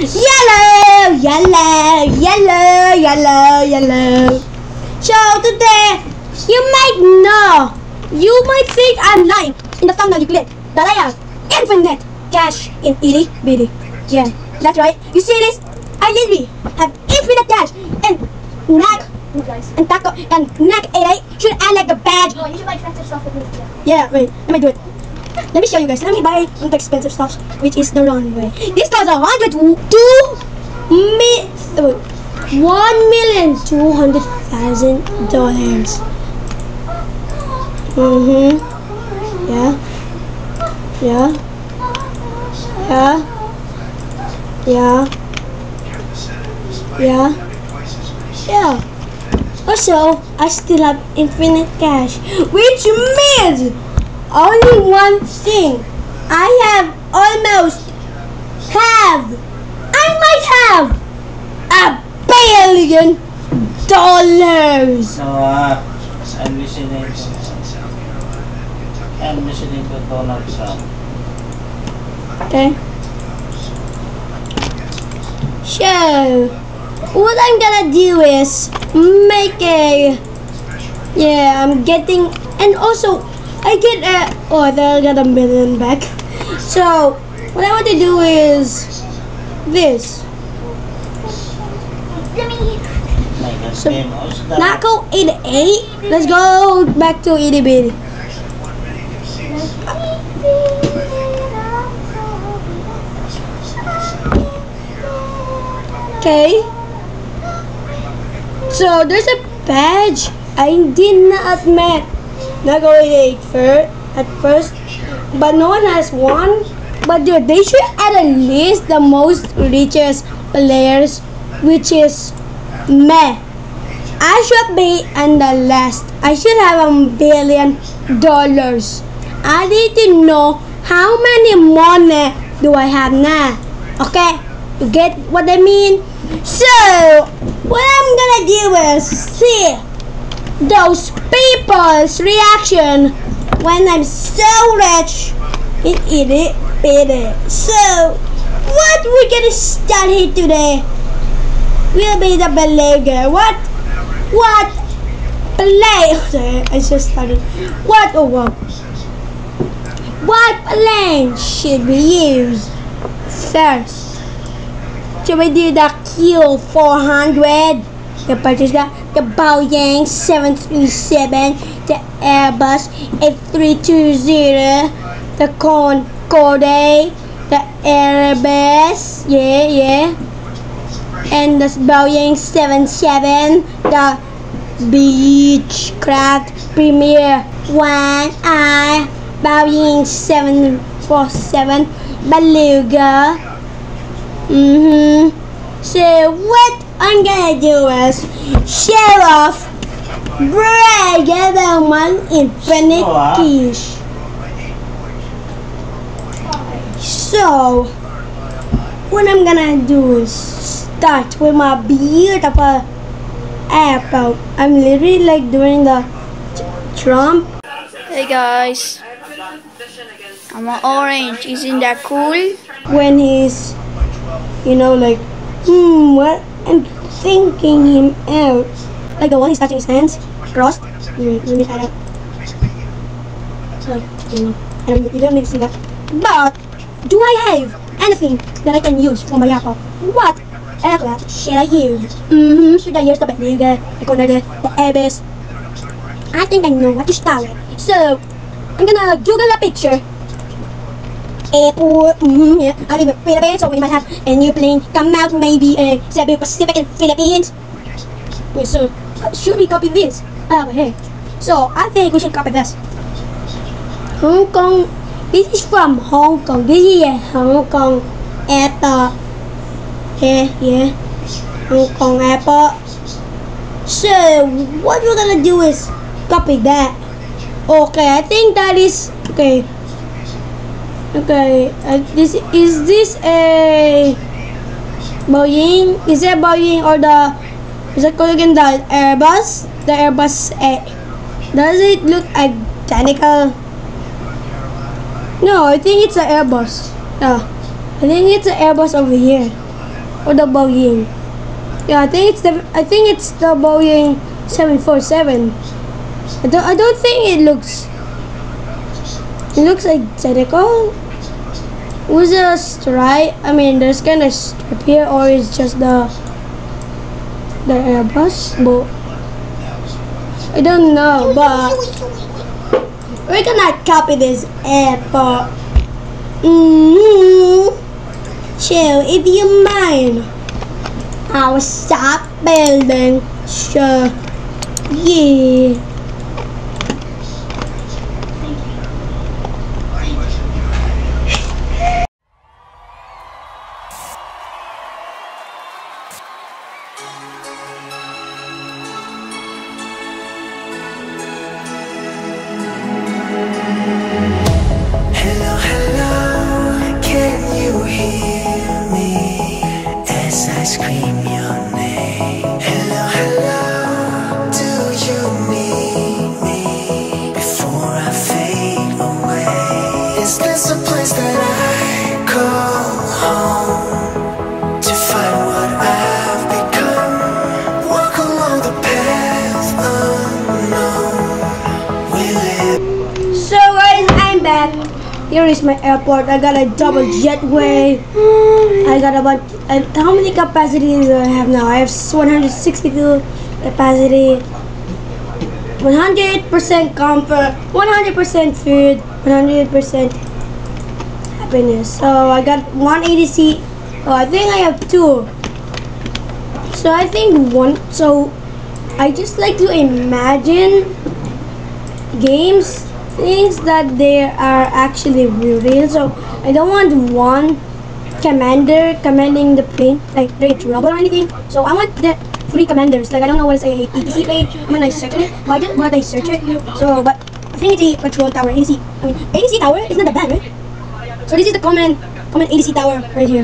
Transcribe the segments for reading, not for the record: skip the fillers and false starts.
Yellow, yellow, yellow, yellow, yellow. So today, you might think I'm lying. In the thumbnail you click that I have infinite cash in Itty Bitty. Yeah, that's right. You see this? I literally have infinite cash and Knack and Taco and Knack 88 should add like the badge. No, you should buy expensive stuff with me. Yeah, wait, let me do it. Let me show you guys. Let me buy the expensive stuff, which is the wrong way. This costs $1,200,000. Yeah. Yeah. Yeah. Yeah. Yeah. Yeah. Also, I still have infinite cash, which means only one thing. I might have $1 billion. So, I'm listening to Donald Trump. Okay. So, what I'm gonna do is make I'm getting, and also I get I got $1 million back. So, what I want to do is this. So, not go 88. Let's go back to Itty Bitty. Okay. So there's a badge I did not admit. Not go 88 at first, but no one has one. But dude, they should at least the most richest players, which is me. I should be on the last. I should have $1 billion. I need to know how many money do I have now. Okay, you get what I mean? So what I'm gonna do is see those people's reaction when I'm so rich in Itty Bitty. So what we're gonna start here today will be the belegger. What play? Sorry, I just started. What plane should we use first? Should we do the Q400? The purchase the Boeing 737, the Airbus A320, the Concorde, the Rebex, and the Boeing 77, the Beechcraft Premier 1I, Boeing 747, Beluga. So what I'm gonna do is show off brag about my infinite cash. So what I'm gonna do is start with my beautiful apple. I'm literally like doing the Trump. Hey guys, I'm an orange. Isn't that cool? When he's, like, what? I'm thinking him out. Like the one he's touching his hands crossed. Let me add up. So, you don't need to see that. But do I have anything that I can use for my apple? What aircraft should I use? Should I use the Beluga, the Concorde, the Airbus? I think I know what to start with. So I'm gonna Google a picture. Airport, yeah. I live in the Philippines, so we might have a new plane come out, maybe Cebu Pacific in Philippines. Okay, so should we copy this? Okay. So I think we should copy this. Hong Kong. This is from Hong Kong. This is a Hong Kong airport. Yeah. Hong Kong airport. So what we're gonna do is copy that. Okay, I think that is okay. Okay, is this a Boeing? Is it Boeing or is it called again the Airbus? The Airbus A. Does it look identical? No, I think it's an Airbus. Yeah, I think it's an Airbus over here. or the Boeing. Yeah, I think it's the Boeing 747. I don't think it looks identical. Was there a stripe? I mean, there's kind of stripe here, or it's just the Airbus? But I don't know. But we're gonna copy this airport. Chill, if you mind. I will stop building. Sure. Yeah. I scream your name. Hello, hello, do you need me before I fade away? Is this a place that I call home to find what I've become? Walk along the path unknown. So guys, I'm back. Here is my airport. I got a double jetway. I got a bunch. How many capacities do I have now? I have 162 capacity, 100% comfort, 100% food, 100% happiness. So I got 180 seat. Oh, I think I have 2. So I think 1. So I just like to imagine things that they are actually real. So I don't want one commander commanding the plane, like they're trouble or anything. So I want the 3 commanders. Like I don't know what is a ETC page. I mean I search it. Why did I search it? So but I think it's a control tower. ADC. I mean ADC tower is not that bad, right? So this is the common ADC tower right here.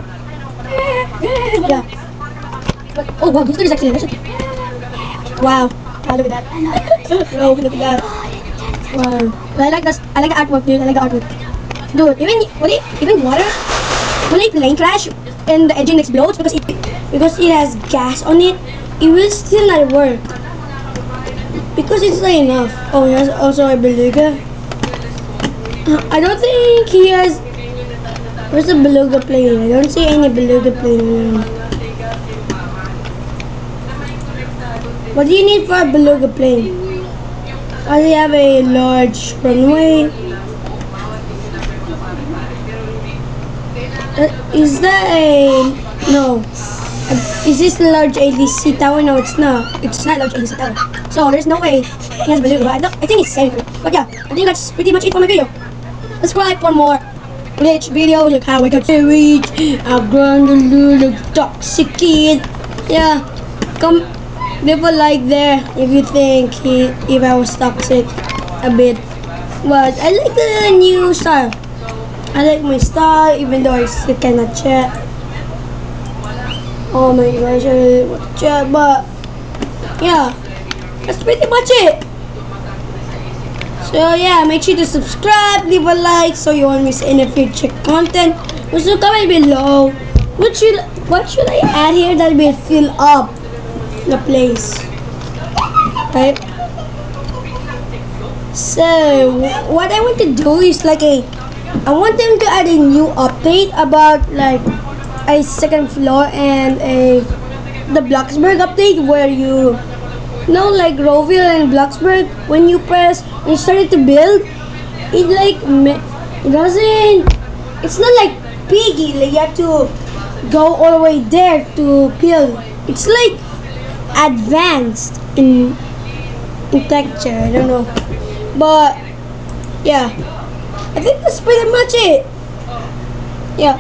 Yeah. But, oh wow, this is acceleration. Wow. Oh, look at that. Oh, look at that. Wow. I like this. I like the artwork, dude. I like the artwork. Dude, even water. When a plane crash and the engine explodes because it has gas on it, it will still not work because it's not enough. Oh, he has also a beluga. I don't think he has. Where's the beluga plane? I don't see any beluga plane. What do you need for a beluga plane? Does he have a large runway? Is that a no? Is this the large ADC tower? No, it's not. It's not large ADC tower. So there's no way he has beluga. I think it's safe. But yeah, I think that's pretty much it for my video. Subscribe for more glitch videos like how I got to reach a grand little toxic kid. Yeah, come leave a like there if you think if I was toxic a bit. But I like the new style. I like my style, even though I still cannot chat. Oh my gosh, I really want to chat, but yeah, that's pretty much it. So yeah, make sure to subscribe, leave a like so you won't miss any future content. Also comment below what should I add here that will fill up the place, right? So what I want to do is like I want them to add a new update about like a second floor and the Bloxburg update where you know like Roville and Bloxburg when you started to build it's not like Piggy, like you have to go all the way there to build. It's like advanced in texture. I don't know, but yeah, I think that's pretty much it. Yeah,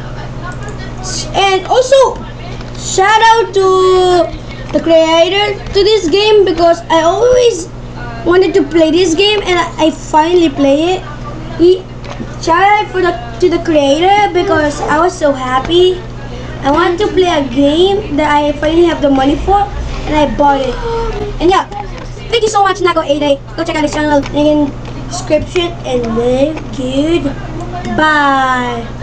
and also shout out to the creator to this game because I always wanted to play this game and I finally play it. Shout out to the creator because I was so happy. I wanted to play a game that I finally have the money for and I bought it. And yeah, thank you so much, Nago88. Go check out his channel, link in the description, and live good. Bye.